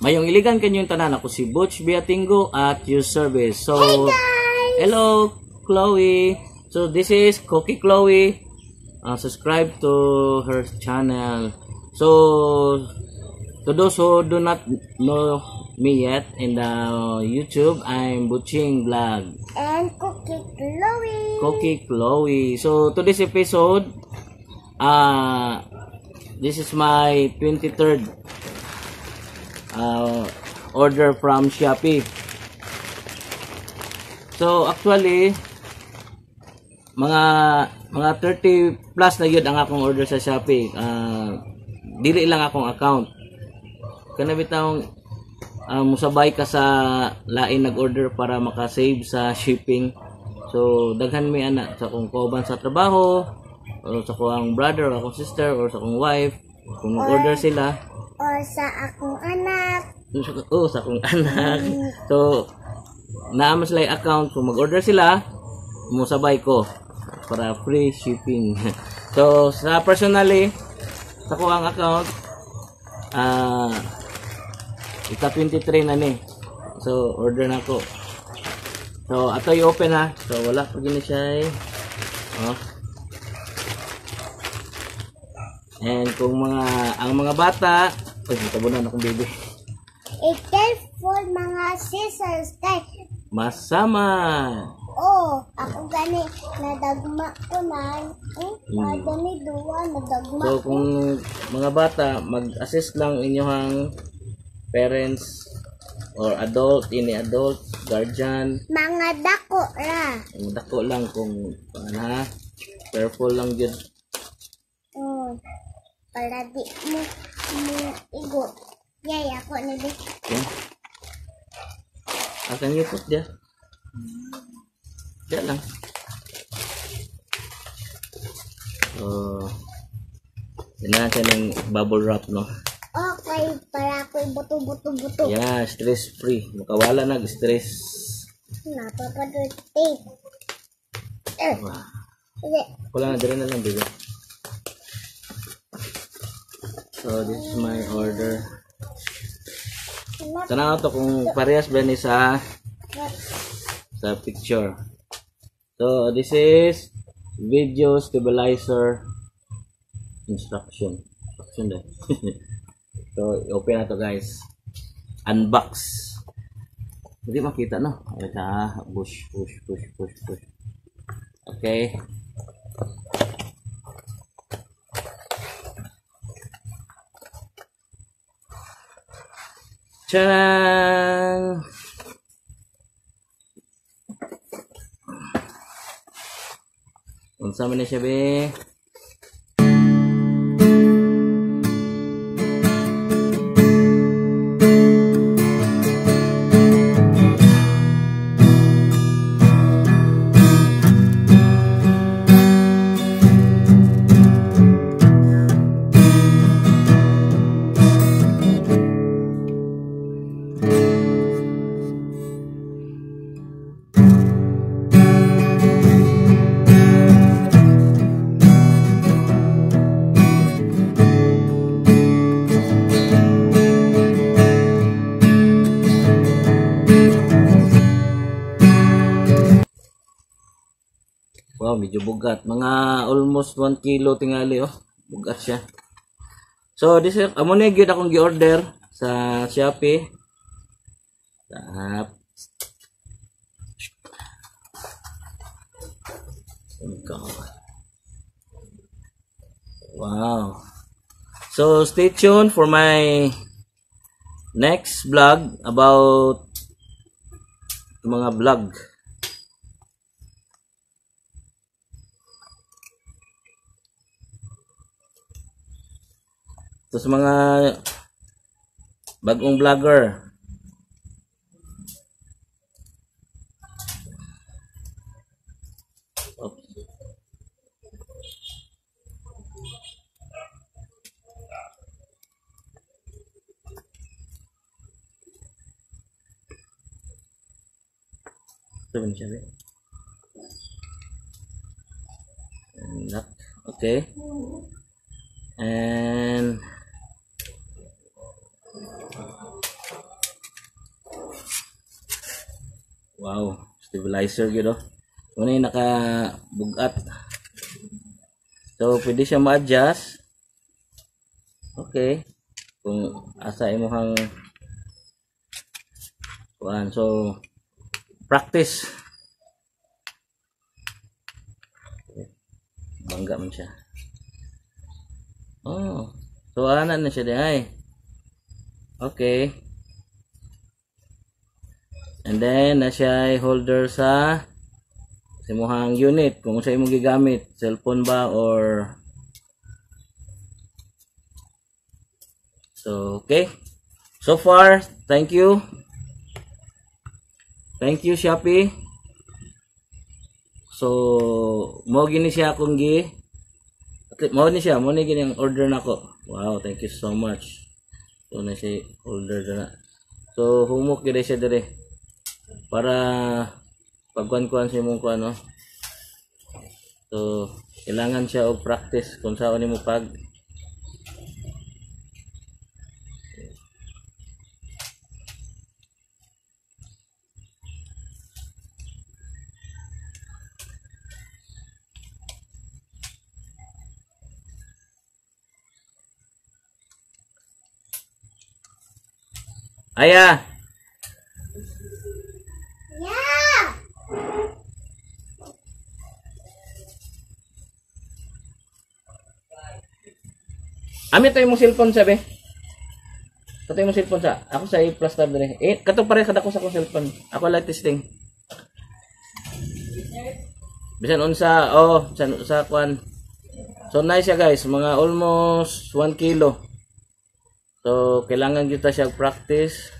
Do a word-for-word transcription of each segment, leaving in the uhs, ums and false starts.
Mayong iligan kanyong tanan, ako si Butch Biatingo at your service. So, hey guys! Hello Chloe. So this is Cookie Chloe. Uh, subscribe to her channel. So to those who do not know me yet in the YouTube, I'm Butching Vlog and Cookie Chloe. Cookie Chloe. So today's episode, uh this is my twenty-third uh, order from Shopee. So actually mga mga thirty plus na yun ang akong order sa Shopee. Uh, dili lang akong account. Kana bitawng uh, musabay ka sa lain nag-order para maka-save sa shipping. So daghan mi ana sa akong kauban sa trabaho, o sa akong brother, o akong sister, or sa akong wife kung mag-order sila, or sa akong anak. oh sa akong anak. So naama sila yung account, kung mag-order sila musabay ko para free shipping. So sa personally sa ko ang account, ah uh, ika twenty-three na ni, so order na ko. So ato i-open ha, so wala pa gini siya eh. Oh. And kung mga ang mga bata, ay tabunan akong baby. E careful mga scissors kay Masama. oh, ako gani nadagma ko na. Eh, Hmm. gani duwa nadagma So ko. kung mga bata, mag-assist lang inyong parents or adult, ini adult, guardian. Mga dako ra. Ang dako lang kung ano ha. Careful lang yun. Oh, para di mo mo igo. Yay, ako ni di. Okay. Akan you put dia. Dia lang. Oh. Yan siya ng bubble wrap, no? Okay, para ako buto-buto-buto. Yeah, stress free. Makawala nag stress. Napapadot tape. Eh, Wow. sige. Wala na, dire na lang dito. So this is my order. Tanaw to kung parehas ba ni sa sa picture. So this is video stabilizer instruction. Instruction din. So open na to guys. Unbox. Hindi makita no. Ito push push push push push. Okay. Tcharam! Unsa man ni siya be? Wow, medyo bugat. Mga almost one kilo tingali, oh. Bugat siya. So, this is, amo na gyud akong gi-order sa Shopee. Tap. Wow. So, stay tuned for my next vlog about mga vlog. So sa mga bagong vlogger, oops. Ito siya, okay, and Wow, stabilizer gyud oh. Muna yung nakabugat. So, pwede siya ma-adjust. Okay. Kung asa imo hang kuan. So, practice. Bangga man siya. Oh. So, ana na siya day. Okay. And then, na siya holder sa imuhang unit kung sa imong gigamit, cellphone ba or so okay. So far, thank you. Thank you Shopee. So mo gini siya akong gi mo ni siya, mo ni gini ang order nako. Wow, thank you so much. So na siya order na. So humok gid siya dire para pagkuan-kuan sa imong kuan no. So kailangan siya og practice kung saan nimo pag Aya. Yeah. Ami tayo mong cellphone sabi. Kato yung cellphone sa. Ako sa i-plus tab dire. Eh, kato pare kada ko sa akong cellphone. Ako light testing. Bisan unsa, oh, sa sa kwan. So nice siya guys, mga almost one kilo. So kailangan kita siya practice.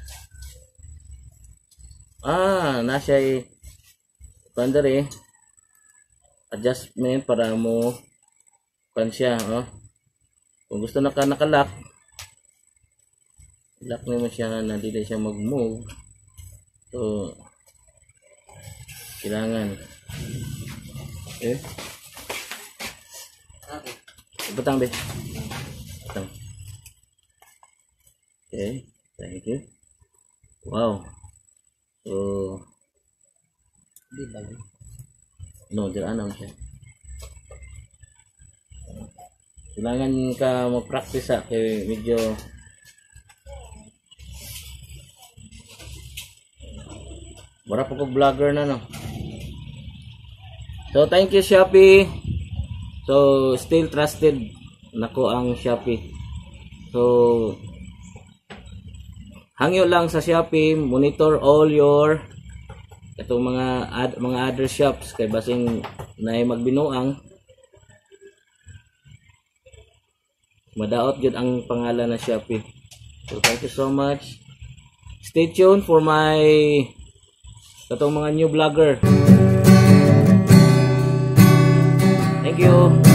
Ah, na siya kwan dire. Adjustment para mo kwan siya, oh. Kung gusto na ka nakalock, lock mo siya na dili siya mag-move. So, kailangan. Eh? Butang be. Butang. Okay, thank you. Wow. So, di ba? No, dira na siya. Kailangan ka mag-practice sa kay medyo mura pa kong vlogger na no. So thank you Shopee. So still trusted nako ang Shopee. So hangyo lang sa Shopee, monitor all your itong mga ad, mga other shops kay basing naay magbinuang madaot gud ang pangalan na Shopee. So thank you so much. Stay tuned for my katong mga new vlogger. Thank you.